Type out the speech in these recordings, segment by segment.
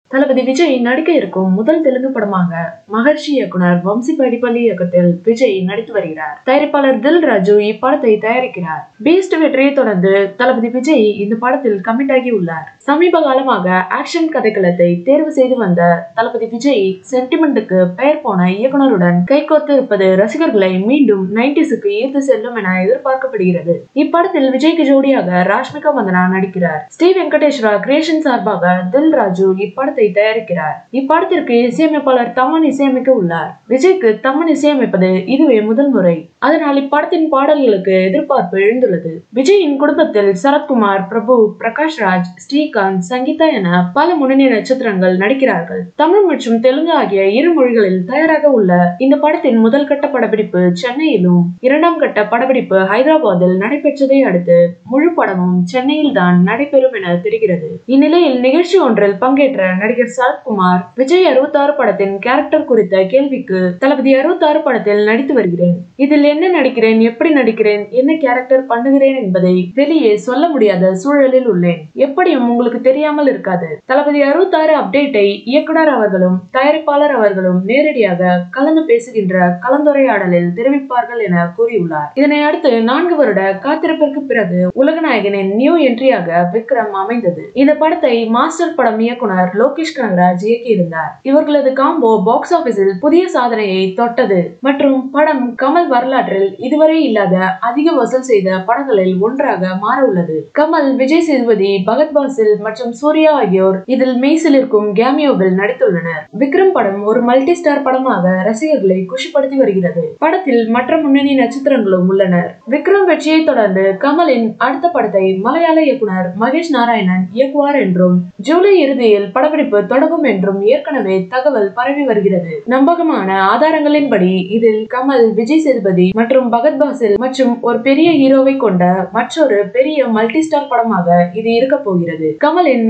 தளபதி விஜய் நடிக்க இருக்கும் முதல் தெலுங்கு படமாக மகர்ஷி இயக்குனர் வம்சி படிப்பள்ளி இயக்கத்தில் விஜய் நடித்து வருகிறார். தயாரிப்பாளர் தில் ராஜு இப்படத்தை தயாரிக்கிறார். பீஸ்ட் வெற்றியை தொடர்ந்து தளபதி விஜய் இந்த படத்தில் கமிட் ஆகி உள்ளார். சமீப காலமாக ஆக்ஷன் கதைக்களத்தை தேர்வு செய்து வந்த தளபதி விஜய் சென்டிமெண்ட்டுக்கு பெயர் போன இயக்குனருடன் கைகோர்த்து இருப்பது ரசிகர்களை மீண்டும் 90s ஈர்த்து செல்லும் என எதிர்பார்க்கப்படுகிறது. இப்படத்தில் விஜய்க்கு ஜோடியாக ராஷ்மிகா மந்தனா நடிக்கிறார். ஸ்ரீ வெங்கடேஸ்வரா கிரியேஷன் சார்பாக தில் ராஜு இப்படத்தை தயாரிக்கிறார். இப்படத்திற்கு இசையமைப்பாளர் தமன் இசையமைக்க உள்ளார். விஜய்க்கு தமன் இசையமைப்பது இதுவே முதல் முறை. அதனால் இப்படத்தின் பாடல்களுக்கு எதிர்பார்ப்பு எழுந்துள்ளது. விஜயின் குடும்பத்தில் சரத்குமார், பிரபு, பிரகாஷ்ராஜ், ஸ்ரீகாந்த், சங்கீதா என பல முன்னணி நட்சத்திரங்கள் நடிக்கிறார்கள். தமிழ் மற்றும் தெலுங்கு ஆகிய இரு மொழிகளில் தயாராக உள்ள இந்த படத்தின் முதல் கட்ட படப்பிடிப்பு சென்னையிலும், இரண்டாம் கட்ட படப்பிடிப்பு ஹைதராபாத்தில் நடைபெற்றதை அடுத்து முழு படமும் சென்னையில் தான் நடைபெறும் என தெரிகிறது. இந்நிலையில் நிகழ்ச்சி ஒன்றில் பங்கேற்ற நடிகர் சரத்குமார் விஜய் 66 படத்தின் கேரக்டர் குறித்த கேள்விக்கு தளபதி 66 படத்தில் நடித்து வருகிறேன். இதில் என்ன நடிக்கிறேன், எப்படி நடிக்கிறேன், என்ன கேரக்டர் பண்ணுகிறேன் என்பதை வெளியே சொல்ல முடியாத சூழலில் உள்ளேன். எப்படியும் உங்களுக்கு தெரியாமல் இருக்காது. தளபதி 66 அப்டேட்டை இயக்குனர் அவர்களும் தயாரிப்பாளர் அவர்களும் நேரடியாக கலந்து பேசுகின்ற கலந்துரையாடலில் தெரிவிப்பார்கள் என கூறியுள்ளார். இதனை அடுத்து 4 வருட காத்திருப்பிற்கு பிறகு உலகநாயகனின் நியூ என்ட்ரியாக விக்ரம் அமைந்தது. இந்த படத்தை மாஸ்டர் படம் இயக்குனர் லோகேஷ் கனகராஜ் இயக்கியிருந்தார். இவர்களது காம்போ பாக்ஸ் ஆபீஸில் புதிய சாதனையை தொட்டது மற்றும் படம் கமல் வரலாற்றில் இதுவரை இல்லாத அதிக வசூல் செய்த படங்களில் ஒன்றாக மாற உள்ளது. கமல், விஜய் சேதுபதி, பகத் பாசில் மற்றும் சூர்யா ஆகியோர் இதில் மெய்சிலிருக்கும் கேமியோவில் நடித்துள்ளனர். விக்ரம் படம் ஒரு மல்டி ஸ்டார் படமாக ரசிகர்களை குஷிப்படுத்தி வருகிறது. படத்தில் மற்ற முன்னணி நட்சத்திரங்களும் உள்ளனர். விக்ரம் வெற்றியை தொடர்ந்து கமலின் அடுத்த படத்தை மலையாள இயக்குனர் மகேஷ் நாராயணன் இயக்குவார் என்றும் ஜூலை இறுதியில் படப்பிடிப்பு தொடங்கும் என்றும் ஏற்கனவே தகவல் பரவி வருகிறது. நம்பகமான ஆதாரங்களின்படி இதில் கமல், விஜய் சேதுபதி மற்றும் பகத் பாசில் மற்றும் ஒரு பெரிய ஹீரோவை கொண்ட மற்றொரு பெரிய மல்டி ஸ்டார் படமாக இது இருக்க போகிறது. கமலின்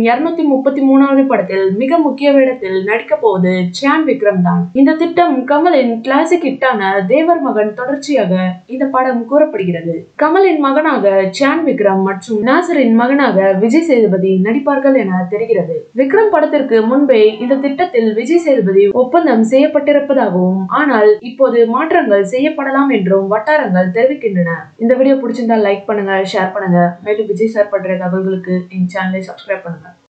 233வது படத்தில் மிக முக்கிய வேடத்தில் நடிக்க போவது சான் விக்ரம் தான். இந்த திட்டம் கமலின் கிளாசிக் ஹிட்டான தேவர் மகன் தொடர்ச்சியாக இந்த படம் கூறப்படுகிறது. கமலின் மகனாக சான் விக்ரம் மற்றும் நாசரின் மகனாக விஜய் சேதுபதி நடிப்பார்கள் என தெரிகிறது. விக்ரம் படத்திற்கு முன்பே இந்த திட்டத்தில் விஜய் சேதுபதி ஒப்பந்தம் செய்யப்பட்டிருப்பதாகவும், ஆனால் இப்போது மாற்றங்கள் செய்யப்படலாம் என்றும் வட்டாரங்கள் தெரிவிக்கின்றன. இந்த வீடியோ பிடிச்சிருந்தா லைக் பண்ணுங்க, ஷேர் பண்ணுங்க. மேலும் விஜய் சார் பண்ற தகவல்களுக்கு எங்க சேனலை சப்ஸ்கிரைப் பண்ணுங்க.